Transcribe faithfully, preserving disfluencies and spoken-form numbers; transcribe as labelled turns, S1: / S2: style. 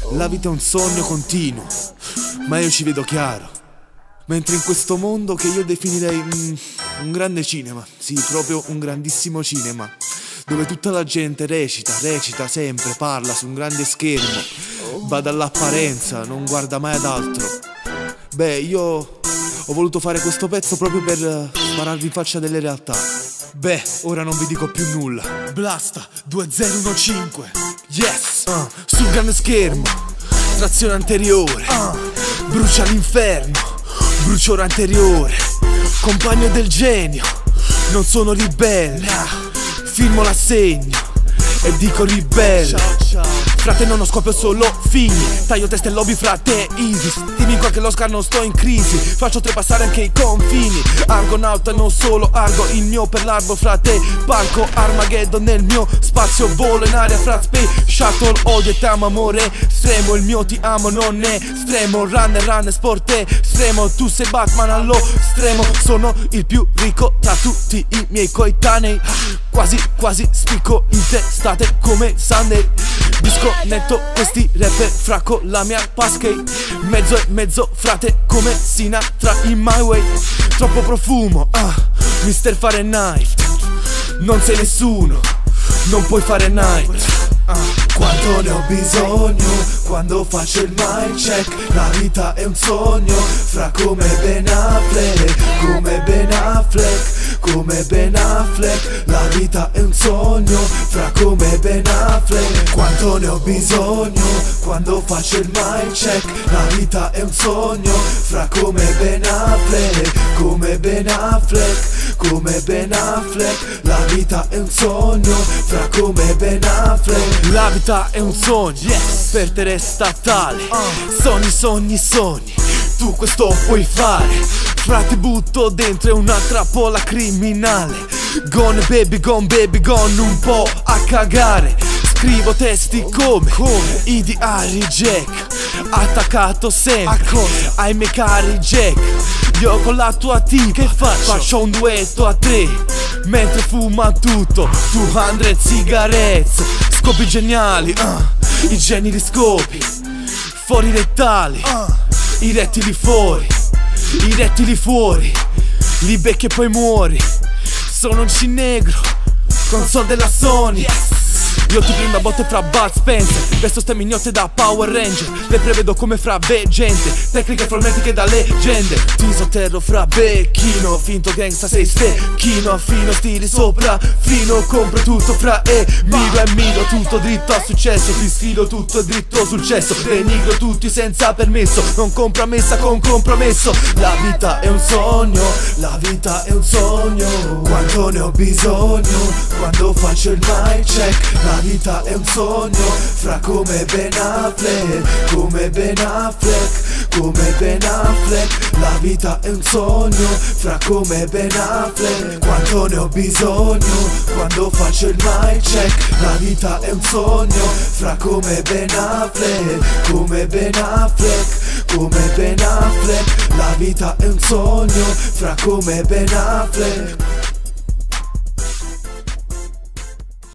S1: La vita è un sogno continuo, ma io ci vedo chiaro. Mentre in questo mondo che io definirei mm, un grande cinema, sì, proprio un grandissimo cinema, dove tutta la gente recita, recita sempre, parla su un grande schermo, va dall'apparenza, non guarda mai ad altro. Beh, io ho voluto fare questo pezzo proprio per spararvi in faccia delle realtà. Beh, ora non vi dico più nulla. Blasta duemilacinque, yes, uh, sul grande schermo, trazione anteriore, uh, brucia l'inferno, bruciore anteriore, compagno del genio, non sono ribelle, firmo l'assegno e dico ribelle. Frate, non ho scoppio, solo figli, taglio teste e lobby, frate, easy. Dimmi qua che l'Oscar non sto in crisi, faccio trepassare anche i confini. Argonauta, non solo argo, il mio per l'arbo, frate. Palco Armageddon nel mio spazio, volo in aria, fra space shuttle, odio e t'amo amore estremo. Il mio ti amo non è estremo, runner, runner, sport estremo. Tu sei Batman allo stremo, sono il più ricco tra tutti i miei coetanei. Quasi, quasi spicco in testate come Sunday. Disconnetto questi rapper fra con la mia paskey. Mezzo e mezzo frate come Sinatra in My Way. Troppo profumo, ah, mister Fahrenheit. Non sei nessuno, non puoi fare night, ah.
S2: Quanto ne ho bisogno quando faccio il mic check. La vita è un sogno, fra come Ben Affleck, come Ben Affleck, come Ben Affleck. La vita è un sogno, fra come Ben Affleck. Quanto ne ho bisogno quando faccio il mic check. La vita è un sogno, fra come Ben Affleck, come Ben Affleck, come Ben Affleck. La vita è un sogno, fra come Ben Affleck.
S1: La vita è un sogno, yes, per te resta tale. uh. Sogni, sogni, sogni, tu questo puoi fare. Frate, butto dentro una trappola criminale. Gone baby, gone baby, gone un po' a cagare. Scrivo testi come, come? I diari Jack, attaccato sempre ai miei cari Jack. Io con la tua tipa che faccio? Faccio un duetto a tre mentre fuma tutto duecento sigarette. Scopi geniali, uh, i geni di scopi, fuori rettali, uh, i rettili fuori, i rettili fuori, li becchi e poi muori. Sono un cinegro, console della Sony, yes. Io ti prendo a botte fra Bud Spencer, vesto ste mignotte da Power Ranger. Le prevedo come fra gente, tecniche frenetiche da leggende. Ti sotterro fra becchino, finto gangsta sei stecchino. Affino stili sopra, fino, compro tutto fra e miro e miro tutto dritto a successo. Ti sfido tutto dritto sul cesso, denigro tutti senza permesso, non compromessa con compromesso. La vita è un sogno, la vita è un sogno.
S2: Quanto ne ho bisogno quando faccio il mic check. La vita è un sogno, fra come Ben Affleck, come Ben Affleck, come Ben Affleck. La vita è un sogno, fra come Ben Affleck. Quanto ne ho bisogno quando faccio il mic check. La vita è un sogno, fra come Ben Affleck, come Ben Affleck, come Ben Affleck. La vita è un sogno, fra come Ben Affleck.